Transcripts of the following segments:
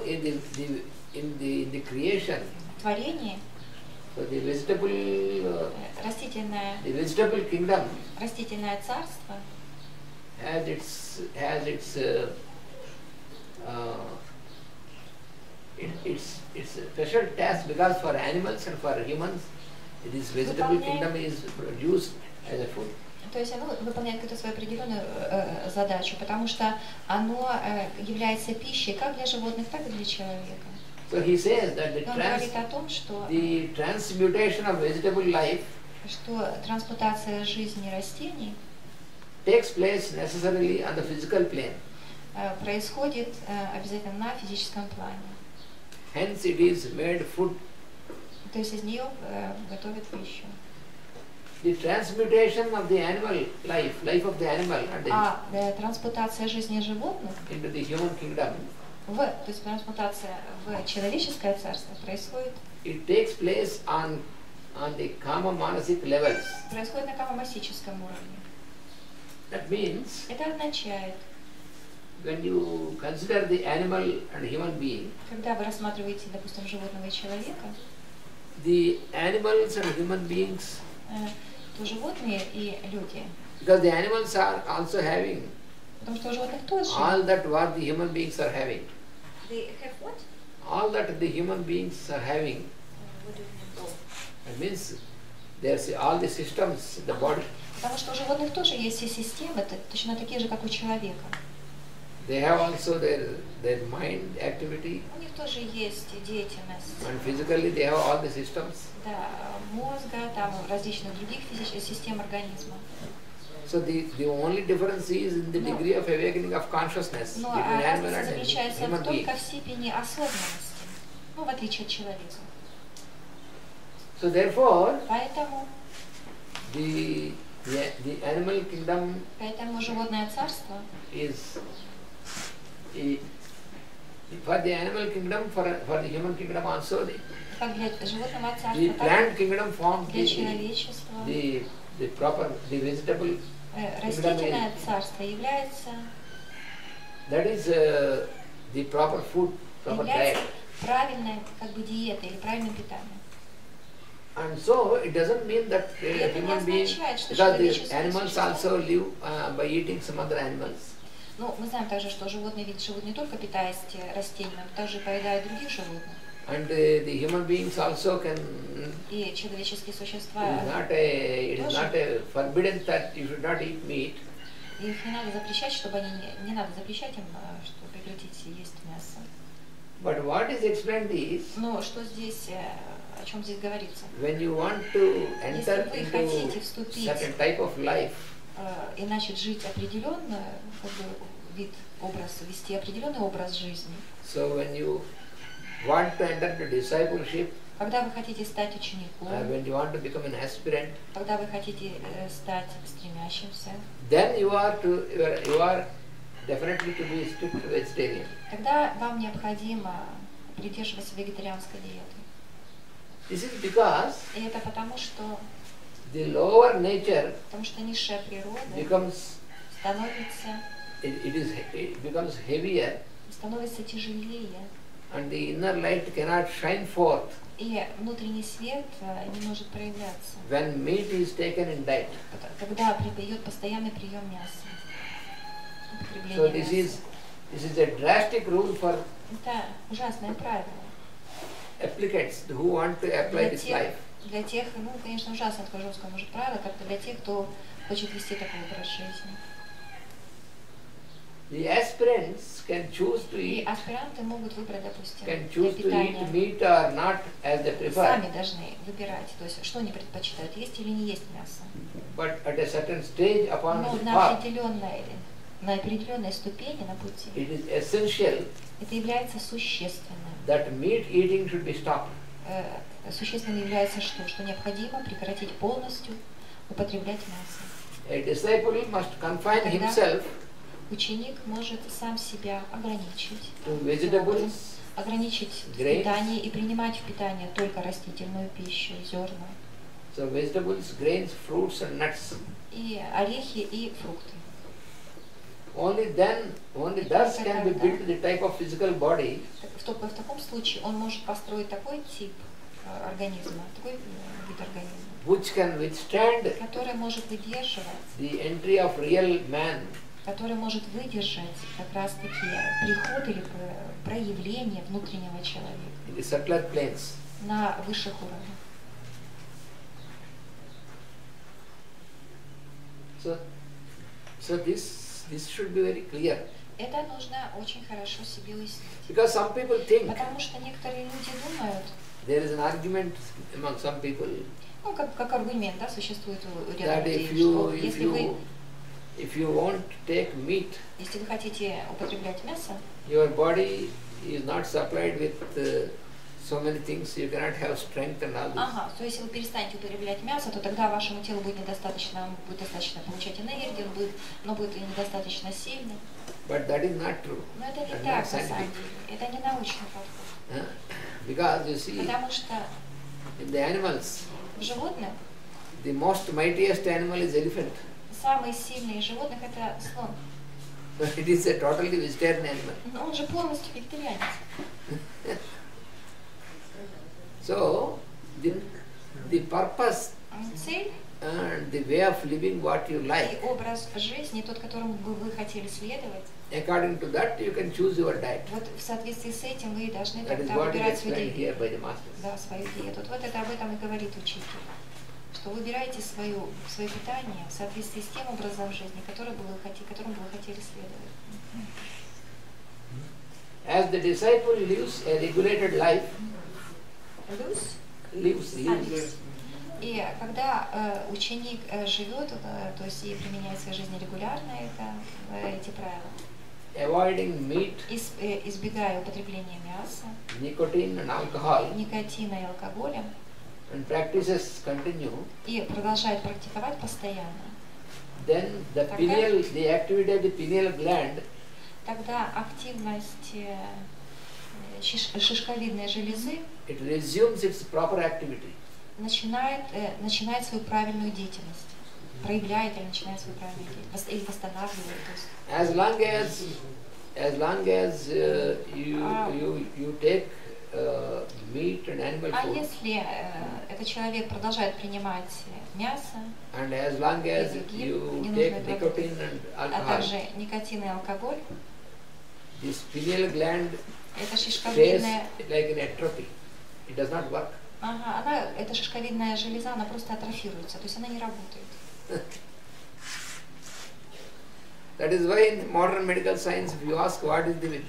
in the creation, творении, so the vegetable kingdom растительное царство has its special task, because for animals and for humans, this vegetable kingdom is produced as a food. То есть оно выполняет какую-то свою определенную задачу, потому что оно является пищей как для животных, так и для человека. So he says that Он говорит о том, что the transmutation of vegetable life трансмутация жизни растений takes place necessarily on the physical plane. Происходит обязательно на физическом плане. Hence it is made food. То есть из нее готовят пищу. The transmutation of the animal life of the animal, трансмутация жизни животных into the human kingdom, то есть трансмутация в человеческое царство происходит. It takes place on the kama manasic levels. Происходит на камамасическом уровне. That means, это означает, when you consider the animal and human being, когда вы рассматриваете, допустим, животного и человека, the animals and human beings, то животные и люди, because the animals are also having потому что у животных тоже all that what the human beings are having. They have what? All that the human beings are having. What do you mean? It means there's all the systems in the body. Потому что у животных тоже есть все системы, точно такие же, как у человека. They have also their mind activity. У них тоже есть деятельность. And physically they have all the systems. Да, мозга, там различных других систем организма. So the only difference is in the degree of awakening of consciousness between animal and human being. Заключается только в степени осознанности, в отличие от человека. So therefore, поэтому the animal kingdom поэтому животное царство is for the animal kingdom, for the human kingdom also, the plant kingdom forms the proper, the vegetable растительное царство является that is the proper food, proper diet. Правильной как бы диетой или правильным питанием. And so it doesn't mean that human beings, because the animals also live by eating some other animals. Ну, мы знаем также, что животные ведь живут не только питаясь растениями, но также поедают других животных. And the human beings also can. И человеческие существа. It is not a forbidden that you should not eat meat. Их не надо запрещать, чтобы они не надо запрещать им, чтобы прекратить есть мясо. But what is explained is. Но что здесь, о чем здесь говорится? When you want to enter into certain type of life. И начать жить определенно, как бы вид, образ, вести определенный образ жизни. So when you want to enter into discipleship, когда вы хотите стать учеником, when you want to become an aspirant, когда вы хотите стать стремящимся, then you are definitely to be strict vegetarian. Тогда вам необходимо придерживаться вегетарианской диеты. This is because. И это потому что the lower nature низшая природа становится it becomes heavier, становится тяжелее, and the inner light cannot shine forth, и внутренний свет не может проявляться, when meat is taken in diet. Когда идет постоянный прием мяса. So this is a drastic rule for это ужасное правило applicants who want to apply this life. Для тех, ну, конечно, ужасно такое жесткое может правило, как для тех, кто хочет вести такой образ жизни. The aspirants can choose to eat. И аспиранты могут выбрать, допустим, can choose to eat meat or not as they prefer. Сами должны выбирать, то есть что они предпочитают, есть или не есть мясо. But at a certain stage upon the path, на определенной ступени на пути. It is essential. Это является существенным. That meat eating should be stopped. Существенным является что необходимо прекратить полностью употреблять мясо. A disciple must confine himself. Ученик может сам себя ограничить. To vegetables, ограничить питание и принимать в питание только растительную пищу, зерна. So vegetables, grains, fruits and nuts. И орехи и фрукты. Only thus can be built the type of physical body. только в таком случае он может построить такой тип организма, такой вид организма, which can withstand который может выдерживать, the entry of real man, который может выдержать как раз-таки приход или проявление внутреннего человека in the subtler planes. на высших уровнях. So this should be very clear. Это нужно очень хорошо себе уяснить. Because some people think Потому что некоторые люди думают, there is an argument among some people ну, как аргумент, да, существует у ряда that людей, что if you won't take meat, если вы хотите употреблять мясо, your body is not supplied with so many things, you cannot have strength and all this. ага, то если вы перестанете употреблять мясо, то тогда вашему телу будет недостаточно, получать энергию, но будет недостаточно сильным. But that is not true. Но это не так, на самом деле. Это не научный подход. Because you see, Потому что in the animals, в животных the most mightiest animal is elephant. самые сильные животных это слон. It is a totally vegetarian animal. Но он же полностью вегетарианец. So, the purpose Цель and the way of living what you и like, образ жизни, тот, которому бы вы хотели следовать, according to that you can choose your diet. вот в соответствии с этим вы должны That is тогда what is выбирать свою explained диету. here by the masters. Да, свою диету. Вот это об этом и говорит учитель. Что выбирайте свое питание в соответствии с тем образом жизни, которому бы вы хотели следовать. As the disciple lives a regulated life, lives. И когда ученик живет, то есть и применяет в своей жизни регулярно эти правила, avoiding meat, избегая употребления мяса, nicotine and alcohol, никотина и алкоголя, and practices continue, и продолжает практиковать постоянно, then the activity of the pineal gland, тогда активность шишковидной железы it resumes its proper activity. начинает свою правильную деятельность, проявляет или начинает свою правильную деятельность, или восстанавливает. As long as you take meat and animal А food, если этот человек продолжает принимать мясо, and as long as you take nicotine and а alcohol, также никотин и алкоголь, this pineal gland это stays шишковидная, like in atrophy. It does not work. эта шишковидная железа, она просто атрофируется, то есть она не работает. That is why in modern medical science, if you ask what is the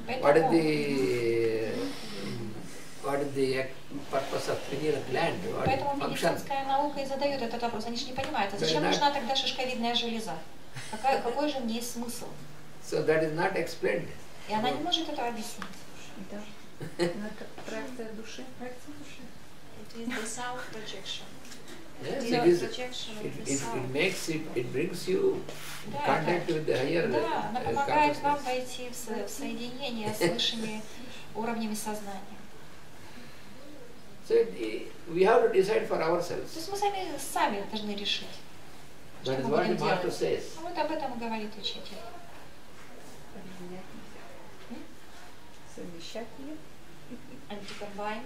purpose of pineal gland, what Поэтому function, медицинская наука и задает этот вопрос. Они же не понимают, зачем нужна тогда шишковидная железа? Какой же в ней смысл? so that is not explained. И она не может этого объяснить. Да. Это проекция души. It is the self projection. Yes, It it is is. projection of the self. It brings you Да, contact with the higher Да, она помогает вам consciousness. войти в соединение с высшими уровнями сознания. So we have to decide for То ourselves. есть мы сами должны решить, что That is мы what the будем master делать. says. Вот об этом и говорит учитель. Совмещать ее. And to combine.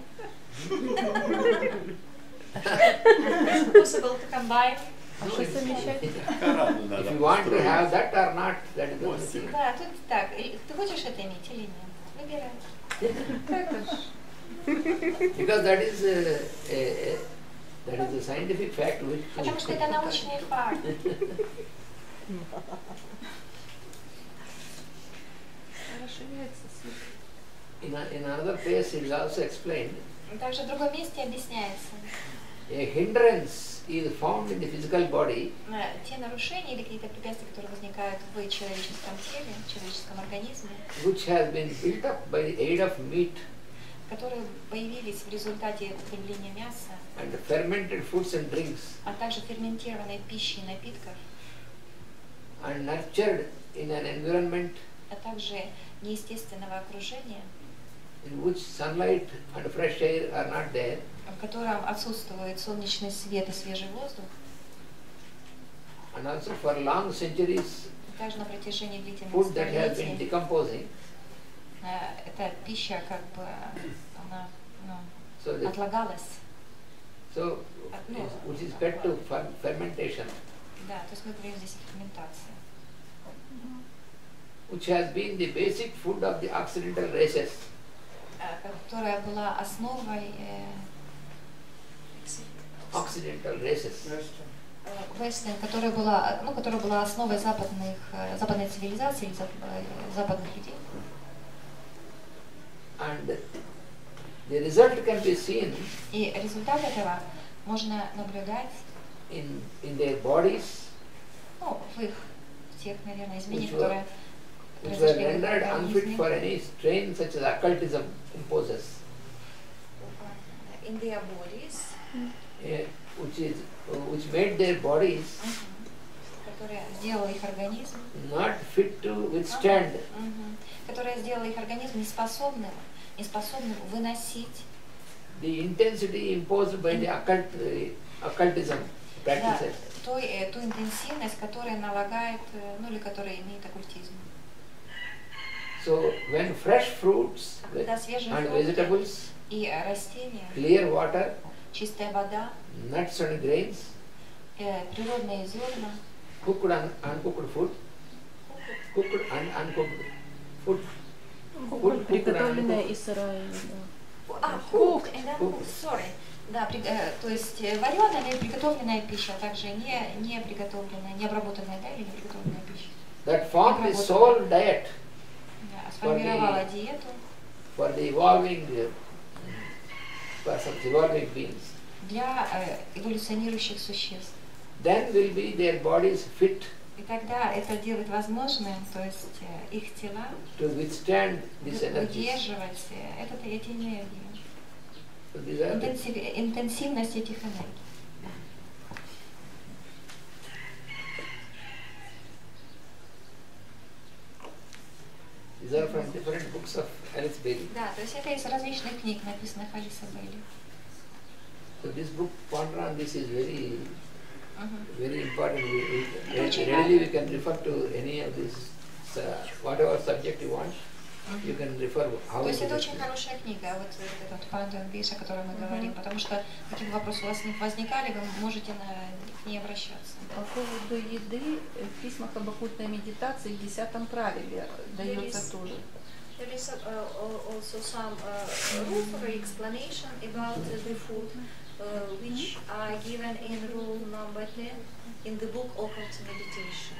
Possible to combine. А что совмещать? If you want to have that or not, that is the only thing. Да, тут так. Ты хочешь это иметь или нет? Выбирай. Because that is a scientific fact which Потому что это научный факт. Расширяется суть. in another place it is also explained. Также в другом месте объясняется. A hindrance is found in the physical body Те нарушения или какие-то препятствия, которые возникают в человеческом теле, в человеческом организме, which has been built up by the aid of meat которые появились в результате употребления мяса, and fermented foods and drinks а также ферментированной пищи и напитков, and nurtured in an environment а также неестественного окружения, in which sunlight and fresh air are not there, в котором отсутствует солнечный свет и свежий воздух, and also for long centuries также на протяжении длительных food that has been столетий, decomposing эта пища как бы она so отлагалась. So, which is fed to fermentation. Да, то есть мы говорим здесь о ферментации. Which has been the basic food of the Occidental races. Которая была основой Occidental races. Western, которая была основой западной цивилизации, западных людей. And the result can be seen. И результат этого можно наблюдать in their bodies, в их тех, наверное, изменениях, которые which were rendered unfit for any strain such as occultism imposes. In their bodies, which made their bodies которая сделала их организм not fit to withstand, которая сделала их организм неспособным выносить the intensity imposed by the occultism practices. Ту интенсивность, которая налагает, или которая имеет оккультизм. So when fresh fruits and vegetables, и растения, clear water, чистая вода, nuts and grains, природные зерна, cooked and uncooked food, cooked and uncooked food, приготовленная и сырая. Cooked and uncooked, sorry. Да, то есть вареная или приготовленная пища, а также не приготовленная, не обработанная, да, или не приготовленная пища. That formed the sole diet. Сформировала диету. For the evolving persons, evolving beings. Для эволюционирующих существ. Then will be their bodies fit. И тогда это делает возможным, то есть их тела to withstand this energy. Выдерживать эти энергии. Интенсивность этих энергий. These are from different books of Alice Bailey. Да, то есть это из различных книг, написанных Алисой Бейли. So this book, ponder on this, is very, very important. Readily we can refer to any of this, whatever subject you want. You can refer how. То есть это очень хорошая книга, вот этот Ponder on This, о которой мы говорим, потому что какие бы вопросы у вас не возникали, вы можете к ней обращаться. По поводу еды в письмах об оккультной медитации в 10 правиле дается тоже. There is also some rule explanation about the food, which are given in rule number 10 in the book Occult Meditation.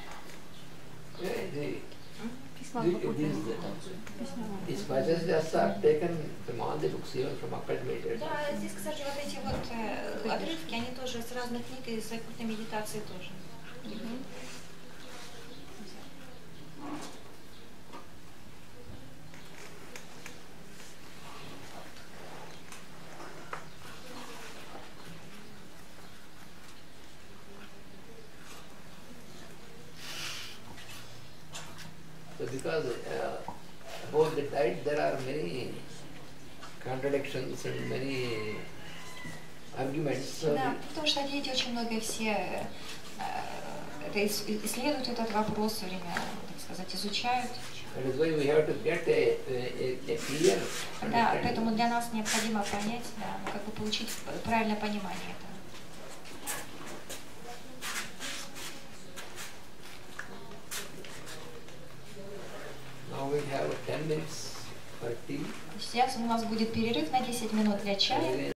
These passages are taken from all the books, even from occult meditation. Да, здесь, кстати, вот эти вот отрывки, они тоже с разных книг и из оккультной медитации тоже. So because about the diet there are many contradictions and many arguments. So да, потому что о диете очень много все исследуют этот вопрос все время, так сказать, изучают. that is why we have to get a clear understanding. Да, поэтому для нас необходимо понять, да, как бы получить правильное понимание этого. Now we have 10 minutes for tea. Сейчас у нас будет перерыв на 10 минут для чая.